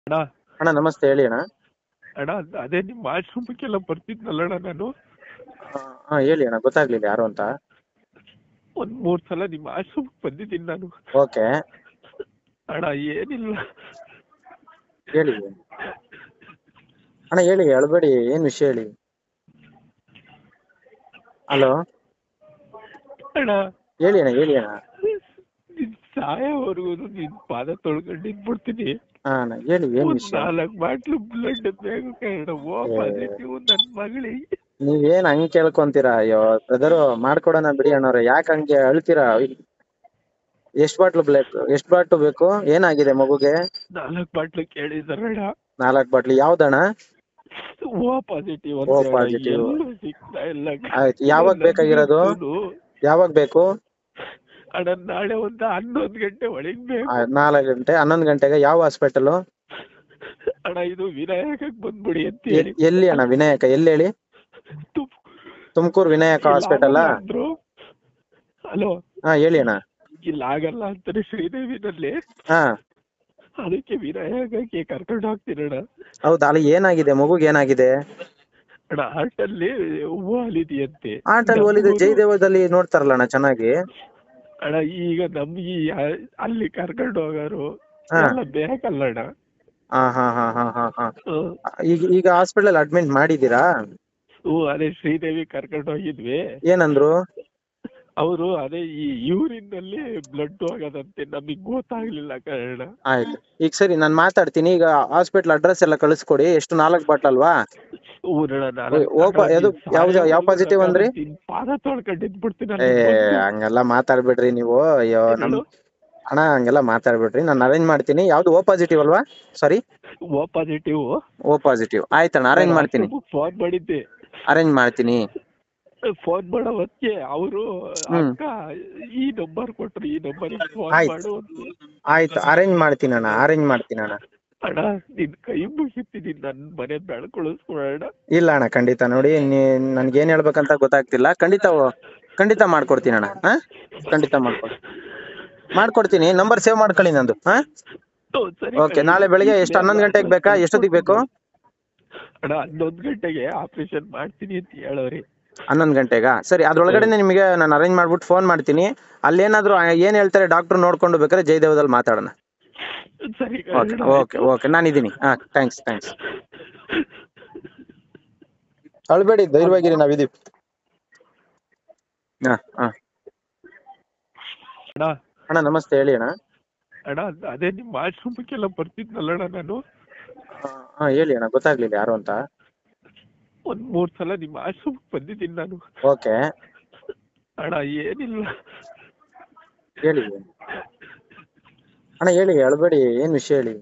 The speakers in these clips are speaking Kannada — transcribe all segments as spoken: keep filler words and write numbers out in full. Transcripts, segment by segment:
ಅಣ್ಣ ಅಣ್ಣ ನಮಸ್ತೆ, ಹೇಳಿ ಅಣ್ಣ. ಅಣ್ಣ ಅದೇ ನಿಮ್ಮ ಆಶ್ರಮಕ್ಕೆಲ್ಲ ಬರ್ತಿದ್ನಲ್ಲಣ್ಣ ನಾನು. ಹಾ ಹೇಳಿ ಅಣ್ಣ, ಗೊತ್ತಾಗ್ಲಿಲ್ಲ ಯಾರು ಅಂತ. ಒಂದ್ ಮೂರ್ ಸಲ ನಿಮ್ಮ ಆಶ್ರಮಕ್ಕೆ ಬಂದಿದ್ದೀನಿ ನಾನು. ಓಕೆ, ಅಣ್ಣ ಏನಿಲ್ಲ ಹೇಳಿ ಅಣ್ಣ, ಹೇಳಿ, ಅಳ್ಬೇಡಿ, ಏನ್ ವಿಷಯ ಹೇಳಿ. ಹಲೋ, ಅಣ್ಣ, ಹೇಳಿ ಅಣ್ಣ, ಹೇಳಿ ಅಣ್ಣ. ನಿನ್ ಸಾಯೋವರೆಗೂ ನಿನ್ ಪಾದ ತೊಳ್ಕೊಂಡು ಇದ್ಬಿಡ್ತೀನಿ. ಹಾ ಅಣ್ಣ, ಹೇಳಿ, ಏನ್ ಒಂದ್ ವಿಷಯ. ನಾಲ್ಕು ಬಾಟ್ಲು ಬ್ಲಡ್ ಬೇಕು ಓ ಏ, ಪಾಸಿಟಿವ್ ನನ್ ಮಗಳಿಗೆ. ನೀವೇನ್ ಹಂಗ್ ಕೇಳ್ಕೊಂತೀರಾ? ಅಯ್ಯೋ ಬ್ರದರ್, ಮಾಡ್ಕೊಡೋಣ ಬಿಡಿ ಅಣ್ಣವ್ರೆ, ಯಾಕೆ ಹಂಗೆ ಅಳ್ತೀರಾ? ಎಷ್ಟ್ ಬಾಟ್ಲು ಬೇಕು? ಎಷ್ಟ್ ಬಾಟ್ಲು ಬೇಕು? ಏನಾಗಿದೆ ಮಗುಗೆ? ನಾಲ್ಕು ಬಾಟ್ಲು ಕೇಳಿದಾರಣ್ಣ. ನಾಲ್ಕ್ ಬಾಟ್ಲಿ ಯಾವ್ದಣ್ಣ? ಓ ಪಾಸಿಟಿವ್ ಓ ಅಂತ ಹೇಳ, ಪಾಸಿಟಿವ್. ಎಲ್ಲೂ ಸಿಗ್ತಾ ಇಲ್ಲ. ಆಯ್ತು, ಯಾವಾಗ ಬೇಕಾಗಿರೋದು? ನನ್ಗಂತೂನು ಯಾವಾಗ ಬೇಕು? ಅಣ್ಣ ನಾಳೆ ಒಂದು ಹನ್ನೊಂದು ಗಂಟೆ ಒಳಗ್ ಬೇಕು. ನಾಲ್ಕು ಗಂಟೆ ಹನ್ನೊಂದು ಗಂಟೆಗೆ ಯಾವ ಹಾಸ್ಪಿಟಲ್? ಅಣ್ಣ ಇದು ವಿನಾಯಕಕ್ಕೆ ಬಂದ್ಬಿಡಿ ಅಂತ ಹೇಳಿ. ಎಲ್ಲಿ ಅಣ್ಣ ವಿನಾಯಕ? ಎಲ್ಲಿ ಹೇಳಿ? ತುಮಕೂರು ವಿನಾಯಕ ಹಾಸ್ಪಿಟಲ್? ಅಂದ್ರು. ಹಲೋ, ಹಾ ಹೇಳಿ ಅಣ್ಣ. ಇಲ್ಲ ಆಗಲ್ಲ ಅಂತಾರೆ ಶ್ರೀದೇವಿನಲ್ಲಿ. ಹಾ, ಅದಕ್ಕೆ ವಿನಾಯಕಕ್ಕೆ ಕರ್ಕೊಂಡು ಹೋಗ್ತೀರಣ್ಣ. ಹೌದಾ? ಅಲ್ಲಿ ಏನಾಗಿದೆ ಮಗುಗೆ? ಏನಾಗಿದೆ? ಅಣ್ಣ ಹಾರ್ಟ್ ಅಲ್ಲಿ ಹೂವು ಅಲಿದೆಯಂತೆ. ಆಟಲ್ ಓಲಿದೆ ಜಯದೇವದಲ್ಲಿ ನೋಡ್ತಾರಲ್ಲ ಅಣ್ಣ ಚೆನ್ನಾಗಿ. ಅಣ್ಣ ಈಗ ನಮ್ಗೆ ಅಲ್ಲಿ ಕರ್ಕೊಂಡು ಹೋಗೋರು ಹಾ. ಎಲ್ಲ ಬೇಕಲ್ಲ ಅಣ್ಣ. ಹಾ ಹಾ ಹಾ ಹಾ ಹಾ ಹಾ ಈಗ ಈಗ ಹಾಸ್ಪಿಟಲ್ ಅಡ್ಮಿಟ್ ಮಾಡಿದೀರಾ? ಹ್ಞೂ, ಅದೇ ಶ್ರೀದೇವಿ ಕರ್ಕೊಂಡು ಹೋಗಿದ್ವಿ. ಏನಂದ್ರು? ಅವರು ಅದೇ ಈ ಯೂರಿನ್ ನಲ್ಲಿ ಬ್ಲಡ್ ಹೋಗೋದಂತೆ, ನಮಗ್ ಗೊತ್ತಾಗ್ಲಿಲ್ಲ ಕಾರಣ. ಆಯ್ತು, ಈಗ ಸರಿ, ನಾನು ಮಾತಾಡ್ತೀನಿ. ಈಗ ಹಾಸ್ಪಿಟಲ್ ಅಡ್ರೆಸ್ ಎಲ್ಲ ಕಳಿಸ್ಕೊಡಿ. ಎಷ್ಟು? ನಾಲ್ಕು ಬಾಟ್ಲ್ ಅಲ್ವಾ? ಓಪ ಅದು ಯಾವ್ದು? ಯಾವ ಪಾಸಿಟಿವ್ ಅಂದ್ರಿ? ಪಾದ ತೊಳ್ಕೊಂಡು ಇದ್ಬಿಡ್ತೀನಿ. ಏ ಹಂಗೆಲ್ಲ ಮಾತಾಡ್ಬಿಡ್ರಿ ನೀವು. ಅಯ್ಯೋ ನಮ್ ಅಣ್ಣ, ಹಂಗೆಲ್ಲ ಮಾತಾಡ್ಬಿಡ್ರಿ. ನಾನು ಅರೇಂಜ್ ಮಾಡ್ತೀನಿ. ಯಾವ್ದು? ಓ ಪಾಸಿಟಿವ್ ಅಲ್ವಾ? Sorry, O positive. O positive ಆಯ್ತಣ್ಣ, ಅರೇಂಜ್ ಮಾಡ್ತೀನಿ. ಫೋನ್ ಮಾಡಿದ್ದೆ, ಅರೇಂಜ್ ಮಾಡ್ತೀನಿ. ಫೋನ್ ಮಾಡೋ ಹೊತ್ತಿಗೆ ಅವರು ಹ್ಮ್. ಅಕ್ಕ ಈ ನಂಬರ್ ಕೊಟ್ರು, ಈ ನಂಬರ್ ಫೋನ್ ಆಯ್ತು. ಮಾಡು ಅಂತ. ಆಯ್ತು, ಅರೇಂಜ್ ಮಾಡ್ತೀನಿ ಅಣ್ಣ, ಅರೇಂಜ್ ಮಾಡ್ತೀನಿ ಅಣ್ಣ. ಅಣ್ಣ ನಿನ್ ಕೈ ಮುಗಿತೀನಿ, ನನ್ ಮನೆ ಬೆಳ್ಕೊಳಿಸ್ಕೊಡೋಣ. ಇಲ್ಲ ಅಣ್ಣ, ಖಂಡಿತ. ನೋಡಿ, ನನ್ಗೆ ಏನ್ ಹೇಳ್ಬೇಕಂತ ಗೊತ್ತಾಗ್ತಿಲ್ಲ. ಖಂಡಿತ ಖಂಡಿತ ಮಾಡ್ಕೊಡ್ತೀನಿ ಅಣ್ಣ. ಹಾ, ಖಂಡಿತ ಮಾಡ್ಕೊಡ್ ಮಾಡ್ಕೊಡ್ತೀನಿ. ನಂಬರ್ ಸೇವ್ ಮಾಡ್ಕೊಳ್ಳಿ ನಂದು. ಹಾ, ಸರಿ ಓಕೆ. ನಾಳೆ ಬೆಳಿಗ್ಗೆ ಎಷ್ಟು? ಹನ್ನೊಂದು ಗಂಟೆಗೆ ಬೇಕಾ? ಎಷ್ಟೊತ್ತಿಗೆ ಬೇಕು? ಅಣ್ಣ ಹನ್ನೊಂದು ಗಂಟೆಗೆ ಆಪರೇಷನ್ ಮಾಡ್ತೀನಿ ಅಂತ ಹೇಳೋರಿ. ಹನ್ನೊಂದು ಗಂಟೆಗಾ? ಸರಿ, ಅದ್ರೊಳಗಡೆ ನಿಮಗೆ ನಾನು ಅರೇಂಜ್ ಮಾಡ್ಬಿಟ್ಟು ಫೋನ್ ಮಾಡ್ತೀನಿ. ಅಲ್ಲೇನಾದ್ರು ಏನ್ ಹೇಳ್ತಾರೆ ಡಾಕ್ಟರ್ ನೋಡ್ಕೊಂಡು ಬೇಕಾದ್ರೆ ಜಯದೇವದಲ್ಲಿ ಮಾತಾಡೋಣ. ಸರಿ, ಓಕೆ ಓಕೆ ಓಕೆ, ನಾನಿದ್ದೀನಿ. ಹಾ, ಥ್ಯಾಂಕ್ಸ್ ಥ್ಯಾಂಕ್ಸ್. ಅಳ್ಬೇಡಿ, ಧೈರ್ಯವಾಗಿರಿ, ನಾವಿದೀವಿ. ಹಾ ಹಾ ಅಣ್ಣ ಅಣ್ಣ ನಮಸ್ತೆ, ಹೇಳಿ ಅಣ್ಣ. ಅಣ್ಣ ಅದೇ ನಿಮ್ಮ ಆಶ್ರಮಕ್ಕೆಲ್ಲ ಬರ್ತಿದ್ನಲ್ಲಣ್ಣ ನಾನು. ಹಾ ಹೇಳಿ ಅಣ್ಣ, ಗೊತ್ತಾಗ್ಲಿಲ್ಲ ಯಾರು ಅಂತ. ಒಂದ್ ಮೂರ್ ಸಲ ನಿಮ್ಮ ಆಶ್ರಮಕ್ಕೆ ಬಂದಿದ್ದೀನಿ ನಾನು. ಓಕೆ, ಅಣ್ಣ ಏನಿಲ್ಲ ಹೇಳಿ ಅಣ್ಣ, ಹೇಳಿ, ಅಳ್ಬೇಡಿ, ಏನ್ ವಿಷಯ ಹೇಳಿ.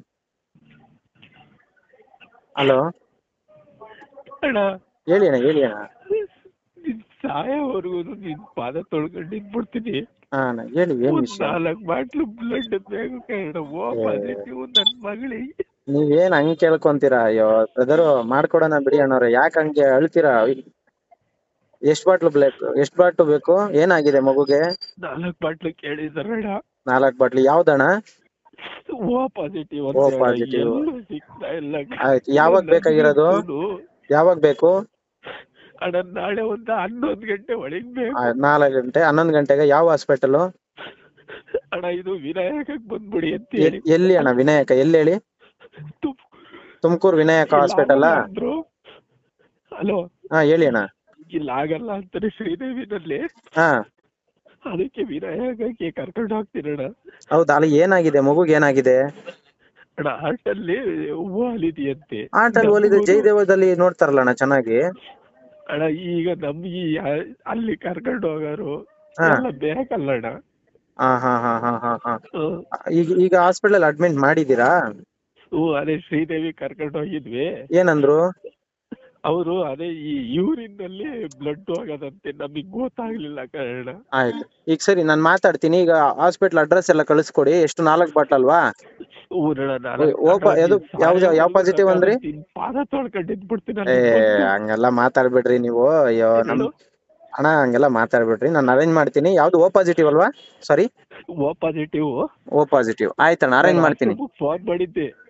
ಹಲೋ, ಅಣ್ಣ, ಹೇಳಿ ಅಣ್ಣ, ಹೇಳಿ ಅಣ್ಣ. ನಿನ್ ಸಾಯೋವರೆಗೂ ನಿನ್ ಪಾದ ತೊಳ್ಕೊಂಡು ಇದ್ಬಿಡ್ತೀನಿ. ಹಾ ಅಣ್ಣ, ಹೇಳಿ, ಏನ್ ಒಂದ್ ವಿಷಯ. ನಾಲ್ಕು ಬಾಟ್ಲು ಬ್ಲಡ್ ಬೇಕು ಕಾರಣ. ಓ ಪಾಸಿಟಿವ್ ನನ್ ಮಗಳಿಗೆ. ನೀವೇನ್ ಹಂಗ್ ಕೇಳ್ಕೊಂತೀರಾ? ಅಯ್ಯೋ ಬ್ರದರ್, ಮಾಡ್ಕೊಡೋಣ ಬಿಡಿ ಅಣ್ಣವ್ರೆ, ಯಾಕೆ ಹಂಗೆ ಅಳ್ತೀರಾ? ಎಷ್ಟ್ ಬಾಟ್ಲು ಬೇಕು? ಎಷ್ಟ್ ಬಾಟ್ಲು ಬೇಕು? ಏನಾಗಿದೆ ಮಗುಗೆ? ನಾಲ್ಕು ಬಾಟ್ಲು ಕೇಳಿದಾರಣ್ಣ. ನಾಲ್ಕ್ ಬಾಟ್ಲಿ ಯಾವ್ದಣ್ಣ? ಓ ಪಾಸಿಟಿವ್ ಓ ಅಂತ ಹೇಳ, ಪಾಸಿಟಿವ್. ಎಲ್ಲೂ ಸಿಗ್ತಾ ಇಲ್ಲ. ಆಯ್ತು, ಯಾವಾಗ ಬೇಕಾಗಿರೋದು? ಯಾವಾಗ ಬೇಕು? ಅಣ್ಣ ನಾಳೆ ಒಂದು ಹನ್ನೊಂದು ಗಂಟೆ ಒಳಗ್ ಬೇಕು. ನಾಲ್ಕು ಗಂಟೆ ಹನ್ನೊಂದು ಗಂಟೆಗೆ ಯಾವ ಹಾಸ್ಪಿಟಲ್? ಅಣ್ಣ ಇದು ವಿನಾಯಕಕ್ಕೆ ಬಂದ್ಬಿಡಿ ಅಂತ ಹೇಳಿ. ಎಲ್ಲಿ ಅಣ್ಣ ವಿನಾಯಕ? ಎಲ್ಲಿ ಹೇಳಿ? ತುಮಕೂರು ವಿನಾಯಕ ಹಾಸ್ಪಿಟಲ್? ಅಂದ್ರು. ಹಲೋ, ಹಾ ಹೇಳಿ ಅಣ್ಣ. ಇಲ್ಲ ಆಗಲ್ಲ ಅಂತಾರೆ ಶ್ರೀದೇವಿನಲ್ಲಿ. ಹಾ, ಅದಕ್ಕೆ ವಿನಾಯಕಕ್ಕೆ ಕರ್ಕೊಂಡು ಹೋಗ್ತೀರಣ್ಣ. ಹೌದಾ? ಅಲ್ಲಿ ಏನಾಗಿದೆ ಮಗುಗೆ? ಏನಾಗಿದೆ? ಅಣ್ಣ ಹಾರ್ಟ್ ಅಲ್ಲಿ ಹೂವು ಅಲಿದೆಯಂತೆ. ಆಟಲ್ ಓಲಿದೆ ಜಯದೇವದಲ್ಲಿ ನೋಡ್ತಾರಲ್ಲ ಅಣ್ಣ ಚೆನ್ನಾಗಿ. ಅಣ್ಣ ಈಗ ನಮ್ಗೆ ಅಲ್ಲಿ ಕರ್ಕೊಂಡು ಹೋಗೋರು ಹಾ. ಎಲ್ಲ ಬೇಕಲ್ಲ ಅಣ್ಣ. ಹಾ ಹಾ ಹಾ ಹಾ ಹಾ ಹಾ ಈಗ ಈಗ ಹಾಸ್ಪಿಟಲ್ ಅಡ್ಮಿಟ್ ಮಾಡಿದೀರಾ? ಹ್ಞೂ, ಅದೇ ಶ್ರೀದೇವಿ ಕರ್ಕೊಂಡು ಹೋಗಿದ್ವಿ. ಏನಂದ್ರು? ಅವರು ಅದೇ ಈ ಯೂರಿನ್ ನಲ್ಲಿ ಬ್ಲಡ್ ಹೋಗೋದಂತೆ, ನಮಗ್ ಗೊತ್ತಾಗ್ಲಿಲ್ಲ ಕಾರಣ. ಆಯ್ತು, ಈಗ ಸರಿ, ನಾನು ಮಾತಾಡ್ತೀನಿ. ಈಗ ಹಾಸ್ಪಿಟಲ್ ಅಡ್ರೆಸ್ ಎಲ್ಲ ಕಳಿಸ್ಕೊಡಿ. ಎಷ್ಟು? ನಾಲ್ಕು ಬಾಟ್ಲ್ ಅಲ್ವಾ? ಓಪ ಅದು ಯಾವ್ದು? ಯಾವ ಪಾಸಿಟಿವ್ ಅಂದ್ರಿ? ಪಾದ ತೊಳ್ಕೊಂಡು ಇದ್ಬಿಡ್ತೀನಿ. ಏ ಹಂಗೆಲ್ಲ ಮಾತಾಡ್ಬಿಡ್ರಿ ನೀವು. ಅಯ್ಯೋ ನಮ್ ಅಣ್ಣ, ಹಂಗೆಲ್ಲ ಮಾತಾಡ್ಬಿಡ್ರಿ. ನಾನು ಅರೇಂಜ್ ಮಾಡ್ತೀನಿ. ಯಾವ್ದು? ಓ ಪಾಸಿಟಿವ್ ಅಲ್ವಾ? Sorry, O positive. O positive ಆಯ್ತಣ್ಣ, ಅರೇಂಜ್ ಮಾಡ್ತೀನಿ. ಫೋನ್ ಮಾಡಿದ್ದೆ,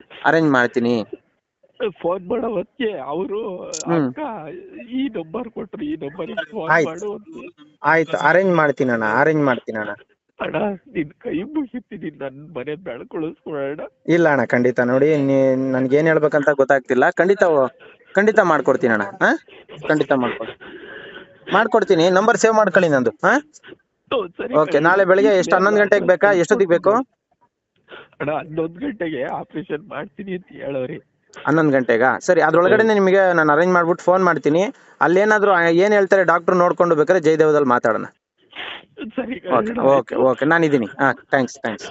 ಅರೇಂಜ್ ಮಾಡ್ತೀನಿ. ಫೋನ್ ಮಾಡೋ ಹೊತ್ತಿಗೆ ಅವರು ಹ್ಮ್. ಅಕ್ಕ ಈ ನಂಬರ್ ಕೊಟ್ರು, ಈ ನಂಬರಿಗೆ ಫೋನ್ ಆಯ್ತು ಮಾಡು ಅಂತ. ಆಯ್ತು ಅರೇಂಜ್ ಮಾಡ್ತೀನಿ ಅಣ್ಣ, ಅರೇಂಜ್ ಮಾಡ್ತೀನಿ ಅಣ್ಣ. ಅಣ್ಣ ನಿನ್ ಕೈ ಮುಗಿತೀನಿ, ನನ್ ಮನೆ ಬೆಳ್ಕೊಳಿಸ್ಕೊಡೋಣ. ಇಲ್ಲ ಅಣ್ಣ ಖಂಡಿತ. ನೋಡಿ ನನ್ಗೆ ಏನ್ ಹೇಳ್ಬೇಕಂತ ಗೊತ್ತಾಗ್ತಿಲ್ಲ. ಖಂಡಿತ ಖಂಡಿತ ಮಾಡ್ಕೊಡ್ತೀನಿ ಅಣ್ಣ. ಹಾ ಖಂಡಿತ ಮಾಡ್ಕೊಡ್ತೀನಿ ಮಾಡ್ಕೊಡ್ತೀನಿ ನಂಬರ್ ಸೇವ್ ಮಾಡ್ಕೊಳ್ಳಿ ನಂದು. ಹಾ ಹ್ಮ್, ಸರಿ ಓಕೆ. ಕಣಣ್ಣ. ನಾಳೆ ಬೆಳಿಗ್ಗೆ ಎಷ್ಟು ಈಗ್ಲೇ ಹನ್ನೊಂದು ಗಂಟೆಗೆ ಅಡ್ರೆಸ್ ಬೇಕಾ, ಎಷ್ಟೊತ್ತಿಗೆ ಬೇಕು? ಅಣ್ಣ ಹನ್ನೊಂದು ಗಂಟೆಗೆ ಆಪರೇಷನ್ ಮಾಡ್ತೀನಿ ಅಂತ ಹೇಳವ್ರಿ. ಹನ್ನೊಂದು ಗಂಟೆಗಾ? ಸರಿ, ಅದ್ರೊಳಗಡೆ ನಿಮಗೆ ನಾನು ಅರೇಂಜ್ ಮಾಡ್ಬಿಟ್ಟು ಫೋನ್ ಮಾಡ್ತೀನಿ. ಅಲ್ಲೇನಾದ್ರು ಏನ್ ಹೇಳ್ತಾರೆ ಡಾಕ್ಟರ್ ನೋಡ್ಕೊಂಡು ಬೇಕಾದ್ರೆ ಜಯದೇವದಲ್ಲಿ ಮಾತಾಡೋಣ. ಸರಿ ಓಕೆ ಕಣಣ್ಣ, ಓಕೆ ಓಕೆ ನಾನಿದ್ದೀನಿ. ಹಾ ಥ್ಯಾಂಕ್ಸ್ ಥ್ಯಾಂಕ್ಸ್.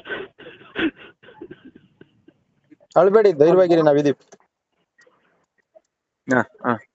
ಅಳ್ಬೇಡಿ, ಧೈರ್ಯವಾಗಿರಿ, ನಾವಿದೀವಿ. ಹಾ ಹಾ